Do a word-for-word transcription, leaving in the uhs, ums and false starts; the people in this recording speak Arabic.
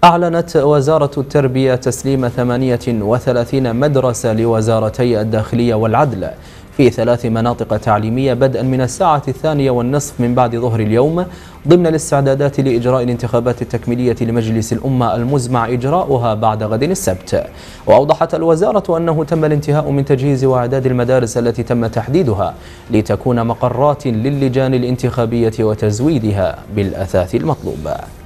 أعلنت وزارة التربية تسليم ثمانية وثلاثين مدرسة لوزارتي الداخلية والعدل في ثلاث مناطق تعليمية بدءا من الساعة الثانية والنصف من بعد ظهر اليوم، ضمن الاستعدادات لإجراء الانتخابات التكميلية لمجلس الأمة المزمع إجراؤها بعد غد السبت. وأوضحت الوزارة أنه تم الانتهاء من تجهيز وإعداد المدارس التي تم تحديدها لتكون مقرات للجان الانتخابية وتزويدها بالأثاث المطلوب.